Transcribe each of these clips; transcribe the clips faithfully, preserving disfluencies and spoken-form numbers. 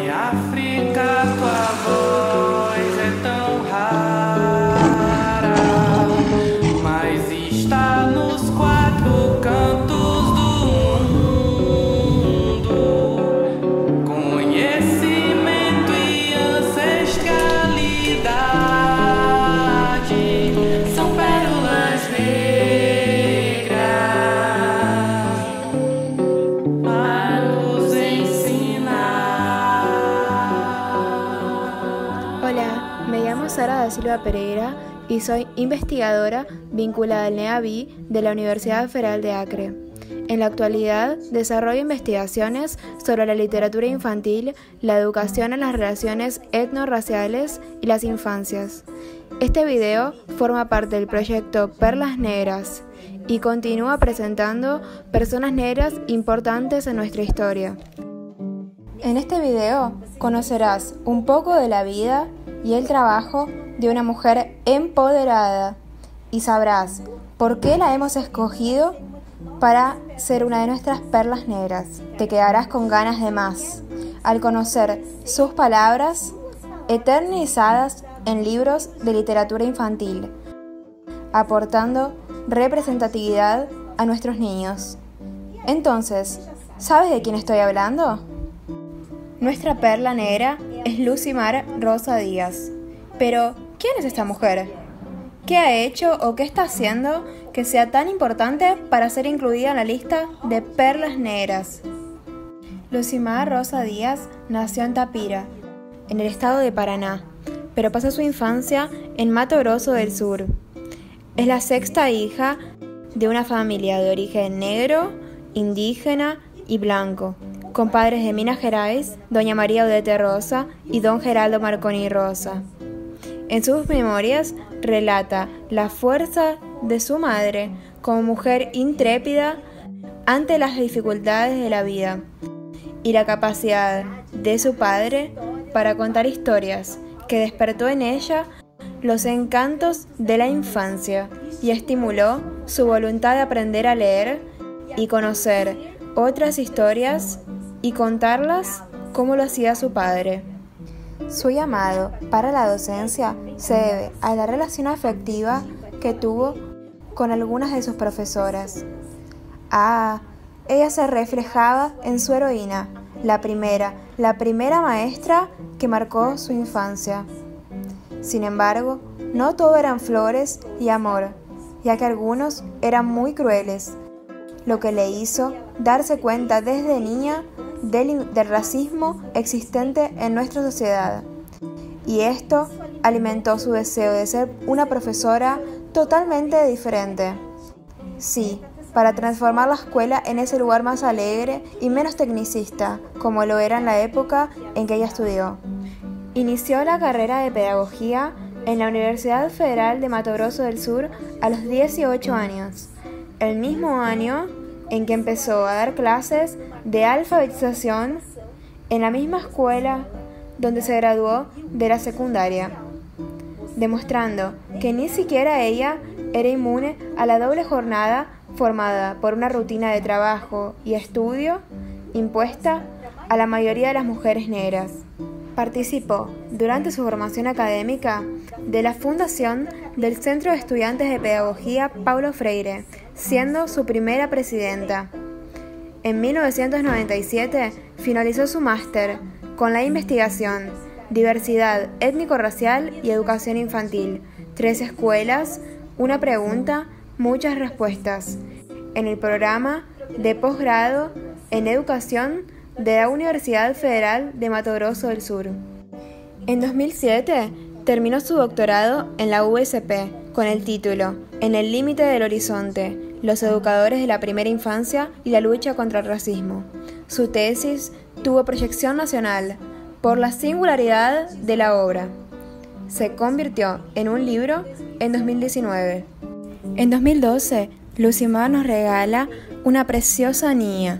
Ai, África, tua voz é tão rara, mas está nos quatro cantos do mundo. Conhecimento e ancestralidade são pérolas negras a nos ensinar. Hola, me llamo Sara da Silva Pereira y soy investigadora vinculada al NEAVI de la Universidad Federal de Acre. En la actualidad, desarrollo investigaciones sobre la literatura infantil, la educación en las relaciones etnorraciales y las infancias. Este video forma parte del proyecto Perlas Negras y continúa presentando personas negras importantes en nuestra historia. En este video conocerás un poco de la vida y el trabajo de una mujer empoderada y sabrás por qué la hemos escogido para ser una de nuestras perlas negras. Te quedarás con ganas de más al conocer sus palabras eternizadas en libros de literatura infantil, aportando representatividad a nuestros niños. Entonces, ¿sabes de quién estoy hablando? Nuestra perla negra es Lucimar Rosa Díaz. Pero, ¿quién es esta mujer? ¿Qué ha hecho o qué está haciendo que sea tan importante para ser incluida en la lista de perlas negras? Lucimar Rosa Díaz nació en Tapira, en el estado de Paraná, pero pasó su infancia en Mato Grosso del Sur. Es la sexta hija de una familia de origen negro, indígena y blanco, con padres de Minas Gerais, doña María Odete Rosa y don Geraldo Marconi Rosa. En sus memorias relata la fuerza de su madre como mujer intrépida ante las dificultades de la vida y la capacidad de su padre para contar historias que despertó en ella los encantos de la infancia y estimuló su voluntad de aprender a leer y conocer otras historias y contarlas como lo hacía su padre. Su llamado para la docencia se debe a la relación afectiva que tuvo con algunas de sus profesoras. Ah, ella se reflejaba en su heroína, la primera, la primera maestra que marcó su infancia. Sin embargo, no todo eran flores y amor, ya que algunos eran muy crueles, lo que le hizo darse cuenta desde niña del, del racismo existente en nuestra sociedad. Y esto alimentó su deseo de ser una profesora totalmente diferente. Sí, para transformar la escuela en ese lugar más alegre y menos tecnicista, como lo era en la época en que ella estudió. Inició la carrera de pedagogía en la Universidad Federal de Mato Grosso del Sur a los dieciocho años, el mismo año en que empezó a dar clases de alfabetización en la misma escuela donde se graduó de la secundaria, demostrando que ni siquiera ella era inmune a la doble jornada formada por una rutina de trabajo y estudio impuesta a la mayoría de las mujeres negras. Participó durante su formación académica de la fundación del Centro de Estudiantes de Pedagogía Paulo Freire, siendo su primera presidenta. En mil novecientos noventa y siete finalizó su máster con la investigación Diversidad étnico-racial y educación infantil, tres escuelas, una pregunta, muchas respuestas, en el programa de posgrado en educación de la Universidad Federal de Mato Grosso del Sur. En dos mil siete terminó su doctorado en la U S P con el título En el límite del horizonte, los educadores de la primera infancia y la lucha contra el racismo. Su tesis tuvo proyección nacional por la singularidad de la obra. Se convirtió en un libro en dos mil diecinueve. En dos mil doce, Lucimar nos regala una preciosa niña,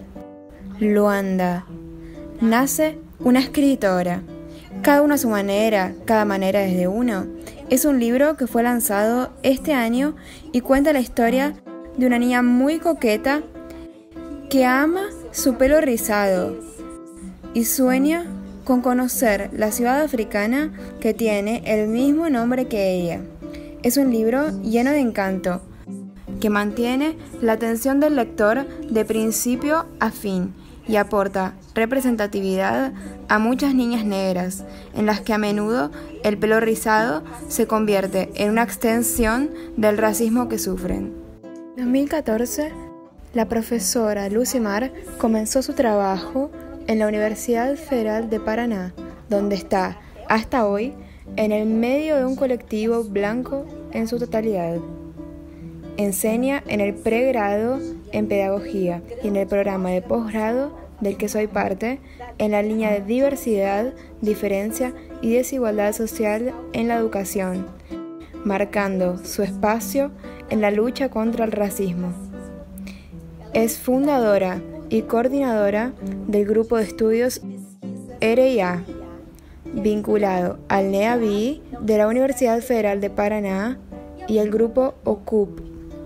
Luanda. Nace una escritora. Cada uno a su manera, cada manera desde uno. Es un libro que fue lanzado este año y cuenta la historia de una niña muy coqueta que ama su pelo rizado y sueña con conocer la ciudad africana que tiene el mismo nombre que ella. Es un libro lleno de encanto, que mantiene la atención del lector de principio a fin y aporta representatividad a muchas niñas negras, en las que a menudo el pelo rizado se convierte en una extensión del racismo que sufren. En dos mil catorce, la profesora Lucy Mar comenzó su trabajo en la Universidad Federal de Paraná, donde está, hasta hoy, en el medio de un colectivo blanco en su totalidad. Enseña en el pregrado en Pedagogía y en el programa de posgrado del que soy parte, en la línea de Diversidad, Diferencia y Desigualdad Social en la Educación, marcando su espacio en la lucha contra el racismo. Es fundadora y coordinadora del grupo de estudios R I A, vinculado al NEABI de la Universidad Federal de Paraná y el grupo O C U P.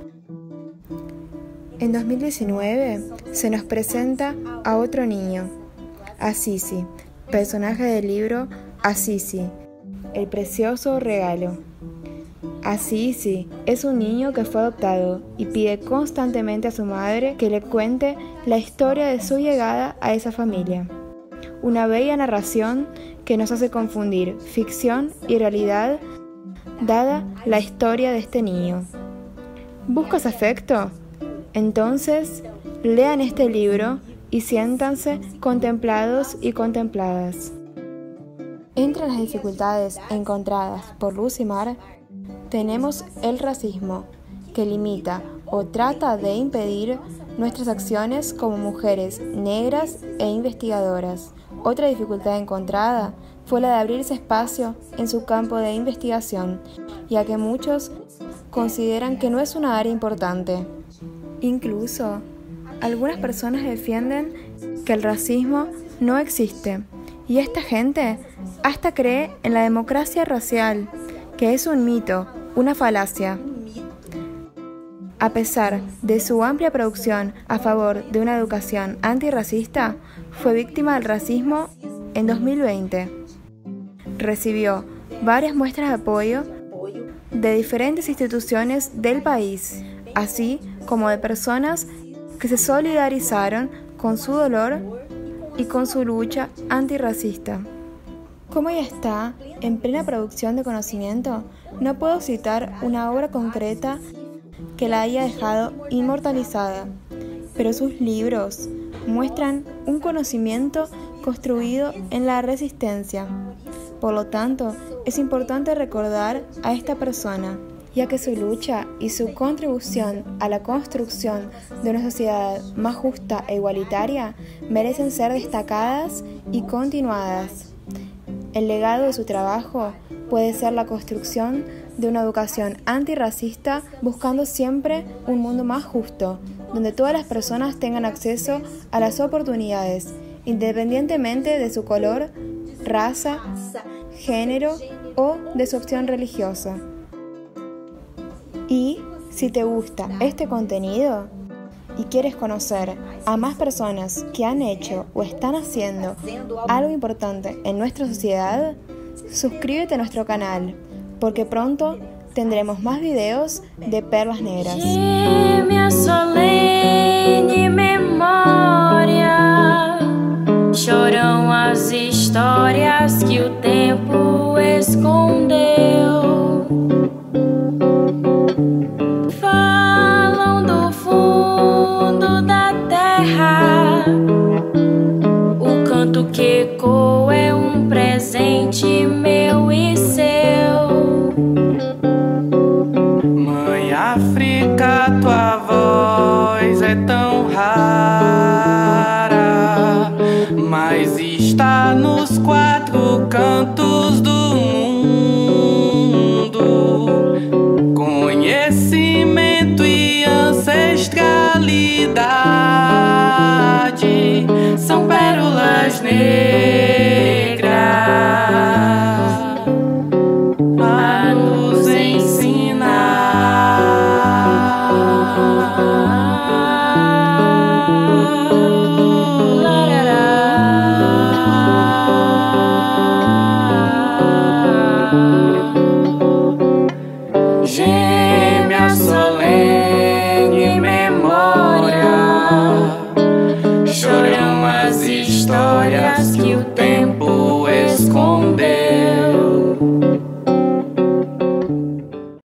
En dos mil diecinueve se nos presenta a otro niño, Asisi, personaje del libro Asisi, el precioso regalo. Asisi es un niño que fue adoptado y pide constantemente a su madre que le cuente la historia de su llegada a esa familia. Una bella narración que nos hace confundir ficción y realidad, dada la historia de este niño. ¿Buscas afecto? Entonces, lean este libro y siéntanse contemplados y contempladas. Entre las dificultades encontradas por Lucy Mar, tenemos el racismo, que limita o trata de impedir nuestras acciones como mujeres negras e investigadoras. Otra dificultad encontrada fue la de abrirse espacio en su campo de investigación, ya que muchos consideran que no es una área importante. Incluso, algunas personas defienden que el racismo no existe, y esta gente hasta cree en la democracia racial, que es un mito, una falacia. A pesar de su amplia producción a favor de una educación antirracista, fue víctima del racismo en dos mil veinte. Recibió varias muestras de apoyo de diferentes instituciones del país, así como de personas que se solidarizaron con su dolor y con su lucha antirracista. Como ella está en plena producción de conocimiento, no puedo citar una obra concreta que la haya dejado inmortalizada, pero sus libros muestran un conocimiento construido en la resistencia. Por lo tanto, es importante recordar a esta persona, ya que su lucha y su contribución a la construcción de una sociedad más justa e igualitaria merecen ser destacadas y continuadas. El legado de su trabajo puede ser la construcción de una educación antirracista, buscando siempre un mundo más justo, donde todas las personas tengan acceso a las oportunidades, independientemente de su color, raza, género o de su opción religiosa. Y si te gusta este contenido y quieres conocer a más personas que han hecho o están haciendo algo importante en nuestra sociedad, suscríbete a nuestro canal, porque pronto tendremos más videos de perlas negras. Minha solene memória, choram as histórias que o tempo escondeu. Falam do fundo da terra, o canto que ecoa é um presente meu e seu. Mãe África, tua voz é tão rara, mas está nos quatro cantos do